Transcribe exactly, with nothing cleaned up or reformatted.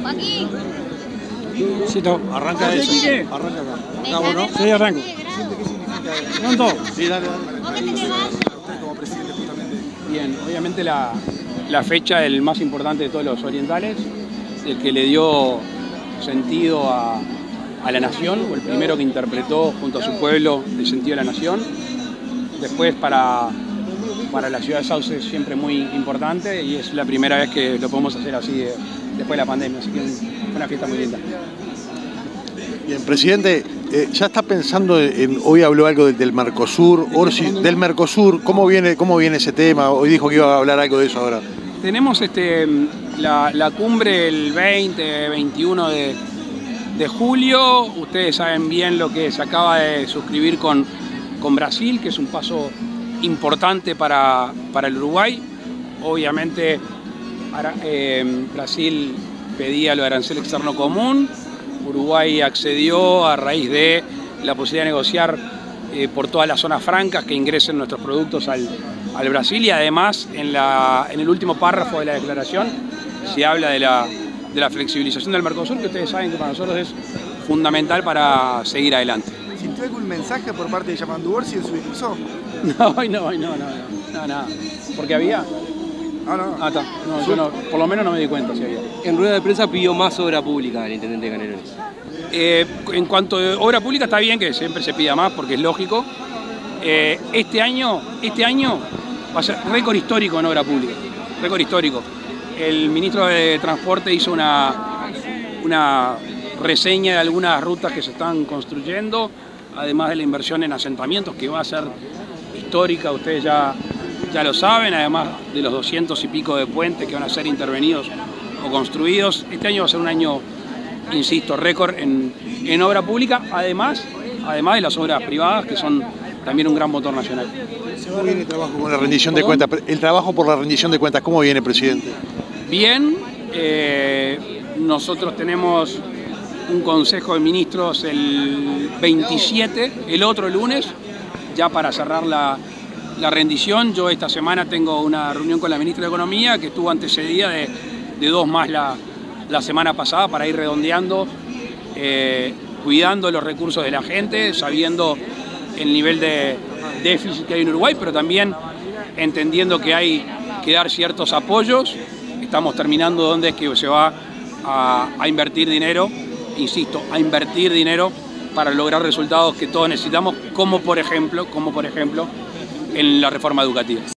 Joaquín. Sí, todo. Arranca eso. ¿Qué? Arranca acá. ¿Me Acá vos, ¿no? sabés Sí, arranco. qué grado? ¿Siente qué significa ¿Pronto? Sí, dale, dale. ¿Vos qué tenés más? Usted como presidente justamente. Bien, obviamente la, la fecha del más importante de todos los orientales, el que le dio sentido a, a la nación, o el primero que interpretó junto a su pueblo el sentido de la nación. Después para, para la ciudad de Sauce es siempre muy importante y es la primera vez que lo podemos hacer así de, después de la pandemia, así que fue una fiesta muy linda. Bien, presidente, eh, ya está pensando en, hoy habló algo del, del Mercosur, Orsi, del Mercosur, ¿cómo viene, cómo viene ese tema? Hoy dijo que iba a hablar algo de eso ahora. Tenemos este, la, la cumbre el veinte, veintiuno de, de julio, ustedes saben bien lo que se acaba de suscribir con, con Brasil, que es un paso importante para, para el Uruguay. Obviamente ara, eh, Brasil pedía lo de arancel externo común, Uruguay accedió a raíz de la posibilidad de negociar eh, por todas las zonas francas que ingresen nuestros productos al, al Brasil, y además en, la, en el último párrafo de la declaración se habla de la, de la flexibilización del Mercosur, que ustedes saben que para nosotros es fundamental para seguir adelante. ¿Sintió algún mensaje por parte de Yamandu Orsi en su discurso? No, hoy no, hoy no, no, no, no, nada. ¿Porque había? Ah, no. Ah, está. No, yo no, por lo menos no me di cuenta si había. En rueda de prensa pidió más obra pública el intendente Canelones. Eh, en cuanto a obra pública está bien que siempre se pida más porque es lógico. Eh, este año, este año va a ser récord histórico en obra pública, récord histórico. El ministro de Transporte hizo una, una reseña de algunas rutas que se están construyendo, además de la inversión en asentamientos que va a ser histórica, ustedes ya, ya lo saben, además de los doscientos y pico de puentes que van a ser intervenidos o construidos. Este año va a ser un año, insisto, récord en, en obra pública, además, además de las obras privadas, que son también un gran motor nacional. ¿Cómo viene el trabajo con la rendición de cuentas? El trabajo por la rendición de cuentas, ¿cómo viene, presidente? Bien, eh, nosotros tenemos un consejo de ministros el veintisiete, el otro lunes, ya para cerrar la, la rendición. Yo esta semana tengo una reunión con la ministra de Economía que estuvo antecedida de, de dos más la, la semana pasada para ir redondeando, eh, cuidando los recursos de la gente, sabiendo el nivel de déficit que hay en Uruguay, pero también entendiendo que hay que dar ciertos apoyos. Estamos terminando dónde es que se va a, a invertir dinero, insisto, a invertir dinero para lograr resultados que todos necesitamos, como por ejemplo, como por ejemplo en la reforma educativa.